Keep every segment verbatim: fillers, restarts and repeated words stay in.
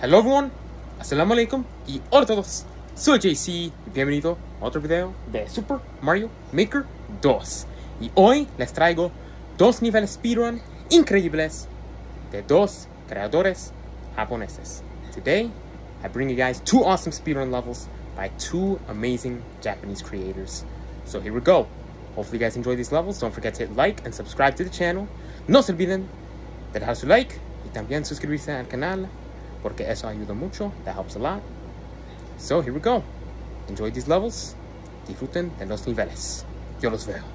Hello everyone, Assalamu alaikum y hola a todos, soy J C y bienvenido a otro video de Super Mario Maker dos. Y hoy les traigo dos niveles speedrun increíbles de dos creadores japoneses. Today, I bring you guys two awesome speedrun levels by two amazing Japanese creators. So here we go. Hopefully you guys enjoy these levels. Don't forget to hit like and subscribe to the channel. No se olviden de dejar su like y también suscribirse al canal, porque eso ayuda mucho. That helps a lot. So here we go. Enjoy these levels. Disfruten de los niveles. Yo los veo.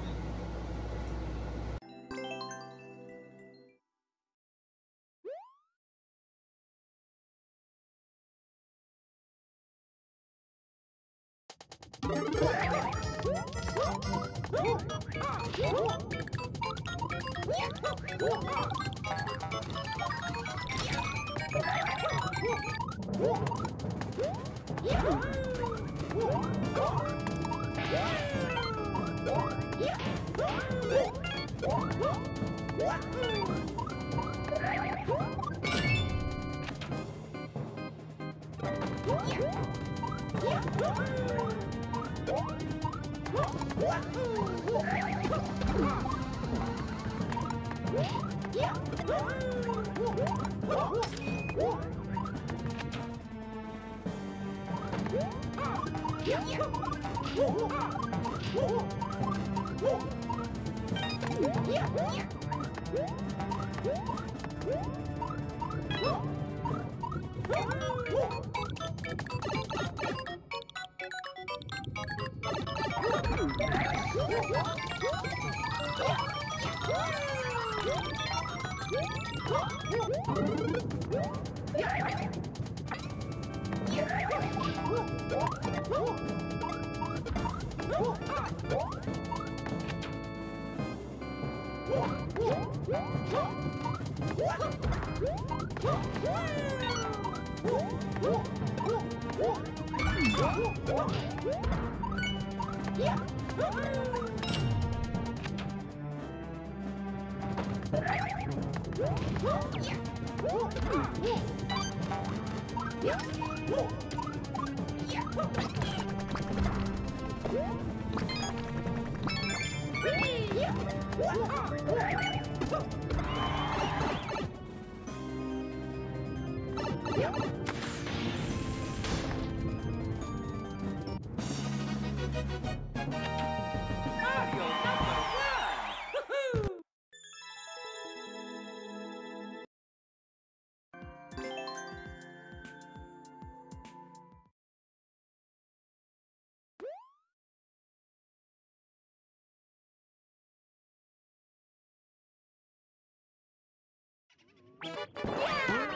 Yeah!